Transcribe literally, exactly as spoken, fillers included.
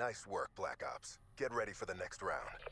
Nice work, Black Ops. Get ready for the next round.